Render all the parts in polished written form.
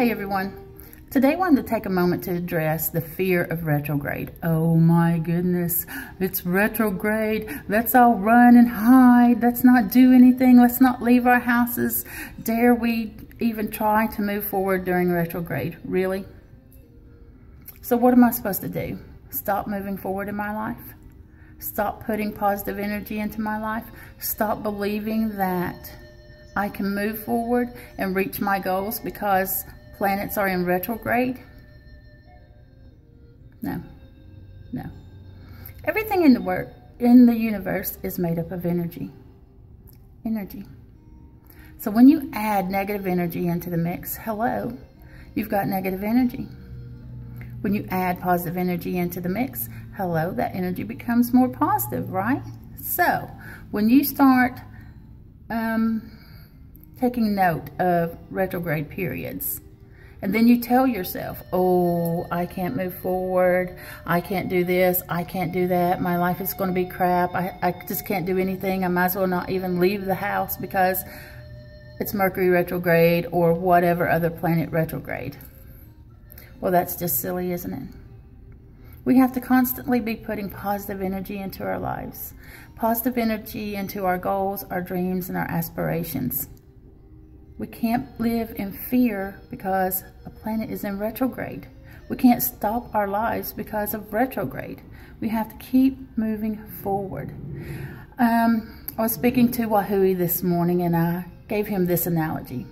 Hey everyone, today I wanted to take a moment to address the fear of retrograde. Oh my goodness, it's retrograde. Let's all run and hide. Let's not do anything. Let's not leave our houses. Dare we even try to move forward during retrograde? Really? So what am I supposed to do? Stop moving forward in my life? Stop putting positive energy into my life? Stop believing that I can move forward and reach my goals because planets are in retrograde? No. Everything in the universe is made up of energy. So when you add negative energy into the mix, hello, you've got negative energy. When you add positive energy into the mix, hello, that energy becomes more positive, right? So when you start taking note of retrograde periods, and then you tell yourself, oh, I can't move forward, I can't do this, I can't do that, my life is going to be crap, I just can't do anything, I might as well not even leave the house because it's Mercury retrograde or whatever other planet retrograde. Well, that's just silly, isn't it? We have to constantly be putting positive energy into our lives, positive energy into our goals, our dreams, and our aspirations. We can't live in fear because a planet is in retrograde. We can't stop our lives because of retrograde. We have to keep moving forward. I was speaking to Wahui this morning and I gave him this analogy.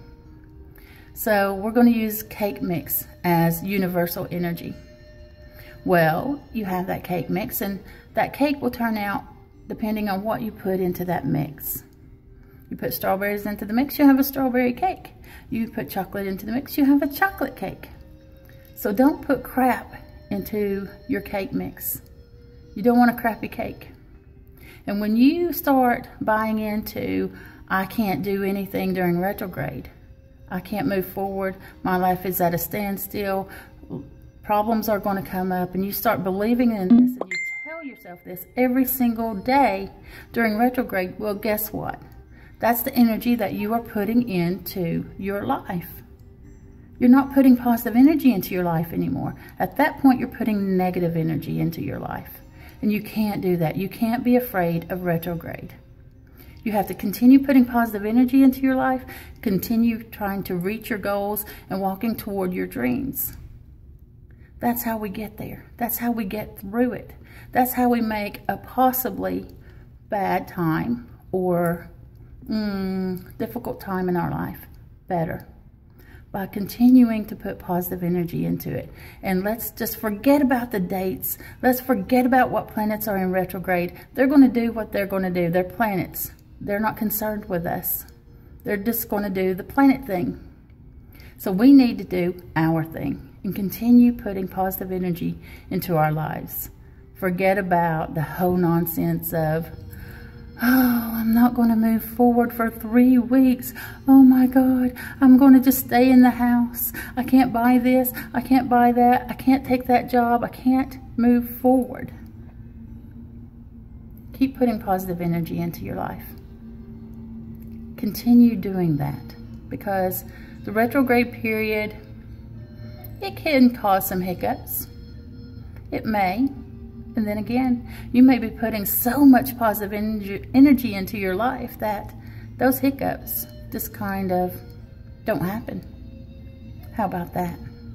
So we're going to use cake mix as universal energy. Well, you have that cake mix and that cake will turn out depending on what you put into that mix. You put strawberries into the mix, you have a strawberry cake. You put chocolate into the mix, you have a chocolate cake. So don't put crap into your cake mix. You don't want a crappy cake. And when you start buying into, I can't do anything during retrograde, I can't move forward, my life is at a standstill, problems are going to come up, and you start believing in this and you tell yourself this every single day during retrograde, well, guess what? That's the energy that you are putting into your life. You're not putting positive energy into your life anymore. At that point, you're putting negative energy into your life. And you can't do that. You can't be afraid of retrograde. You have to continue putting positive energy into your life, continue trying to reach your goals and walking toward your dreams. That's how we get there. That's how we get through it. That's how we make a possibly bad time or difficult time in our life better, by continuing to put positive energy into it. And let's just forget about the dates. Let's forget about what planets are in retrograde. They're going to do what they're going to do. They're planets. They're not concerned with us. They're just going to do the planet thing. So we need to do our thing and continue putting positive energy into our lives. Forget about the whole nonsense of, oh, I'm not going to move forward for 3 weeks. Oh my God, I'm going to just stay in the house. I can't buy this. I can't buy that. I can't take that job. I can't move forward. Keep putting positive energy into your life. Continue doing that because the retrograde period, it can cause some hiccups. It may. And then again, you may be putting so much positive energy into your life that those hiccups just kind of don't happen. How about that?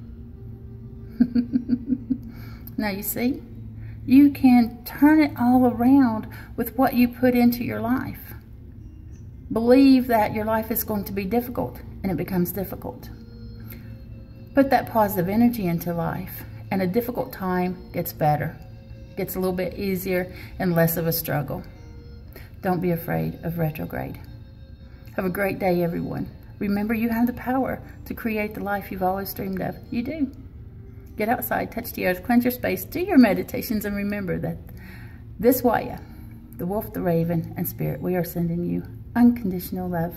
Now you see, you can turn it all around with what you put into your life. Believe that your life is going to be difficult and it becomes difficult. Put that positive energy into life and a difficult time gets better. Gets a little bit easier and less of a struggle. Don't be afraid of retrograde. Have a great day, everyone. Remember, you have the power to create the life you've always dreamed of. You do. Get outside, touch the earth, cleanse your space, do your meditations, and remember that this Waya, the wolf, the raven, and spirit, we are sending you unconditional love.